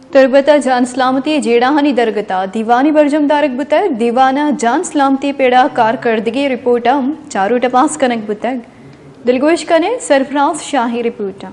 तुरबता जान सलामती जेड़ाहानी दरगता दीवानी बरजम दारक बुतग दीवाना जान सलामती पेड़ा कारकर्दगी रिपोर्टम चारू टपास कनक बुतग दिलगोश कने सरफराज शाही रिपोर्टम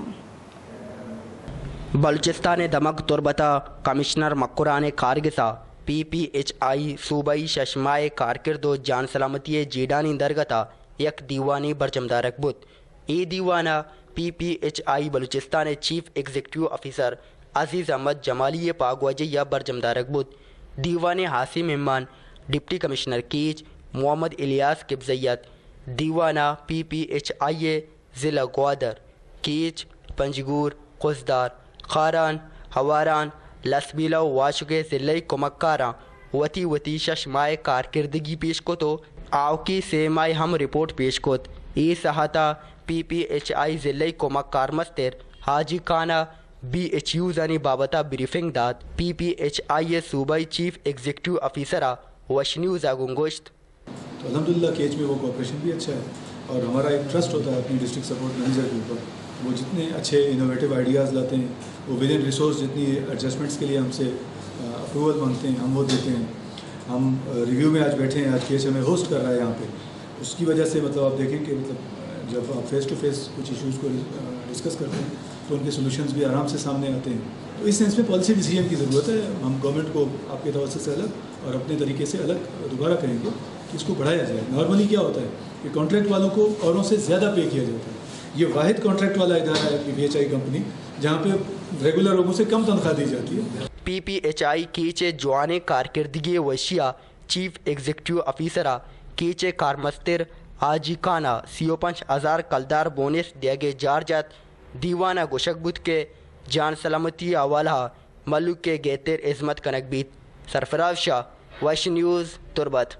बलूचिस्तान दमक तुरबता कमिश्नर मक्कुरान कारगिसा PPHI सूबाई शशमाए कारकिर्दो जान सलामती जेडानी दरगता यक दीवानी बरजमदारक बुत ए दीवाना PPHI Balochistan chief executive officer Aziz Ahmed Jamali पागवाजिया बरजमदारक बुत दीवान हासिम मेहमान डिप्टी कमिश्नर केच मोहम्मद इलियास किब्जैयत दीवाना PPHI ज़िला ग्वादर केच पंजगूर कुसदार खारान हवारान लसबीला वाशुके ज़िले कुमक्कारा वती वती शशमाए कारकिर्दगी पेश को तो आवकी सेमाए हम रिपोर्ट पेश कोत ए सहाता PPHI ज़िले कुमक्कार मस्तिर हाजी खाना BHU जानी बाबता ब्रीफिंग दात PPHI सूबाई चीफ एग्जीक्यूटिव ऑफिसरा वशन्यूज आगुंगोश्त। तो अल्हम्दुलिल्लाह केच में वो कोऑपरेशन भी अच्छा है और हमारा एक ट्रस्ट होता है अपनी डिस्ट्रिक्ट सपोर्ट मैनेजर के ऊपर। वो जितने अच्छे इनोवेटिव आइडियाज़ लाते हैं, वो विद इन रिसोर्स जितनी एडजस्टमेंट्स के लिए हमसे अप्रूवल मांगते हैं हम वो देते हैं। हम रिव्यू में आज बैठे हैं, आज केच हमें होस्ट कर रहा है यहाँ पे, उसकी वजह से मतलब आप देखें कि मतलब जब आप फेस टू फेस कुछ इश्यूज़ को डिस्कस करते हैं तो उनके सोल्यूशंस भी आराम से सामने आते हैं। तो इस सेंस में पॉलिसी डिसीजन की ज़रूरत है। हम गवर्नमेंट को आपके तवज्जो से अलग और अपने तरीके से अलग दोबारा करेंगे कि इसको बढ़ाया जाए। नॉर्मली क्या होता है कि कॉन्ट्रैक्ट वालों को औरों से ज़्यादा पे किया जाता है। ये वाहिद कॉन्ट्रैक्ट वाला इदारा है PPHI कंपनी जहाँ पे रेगुलर लोगों से कम तनख्वाह दी जाती है। PPHI कीचे जवान कारकिर्दगी वशिया चीफ एग्जीक्यूटिव ऑफिसरा कीचे कारमस्तिर आजी खाना CO5000 कलदार बोनस दियागे जारजात दीवाना गुशकबुत के जान सलामती अवाला मलुक के गेतिर इज़मत कनकबीत। सरफराज शाह वश न्यूज़ तुरबत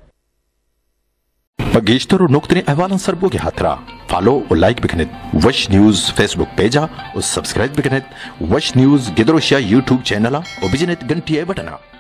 गेश्तर नुक्तने अहवालन सरबोगे हाथरा फॉलो और लाइक बिकनेत वश न्यूज़ फेसबुक पेजा और सब्सक्राइब बिकनेत वश न्यूज़ गिदरोशिया यूट्यूब चैनला और बिजनेत घंटिया बटना।